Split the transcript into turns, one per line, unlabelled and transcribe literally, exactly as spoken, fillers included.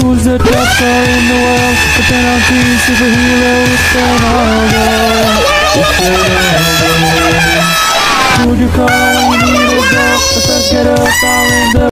Who's the top star in the world? The penalty superhero, it's Ronaldo. It's Ronaldo. Who'd you call when you need a goal? The first get up, all in the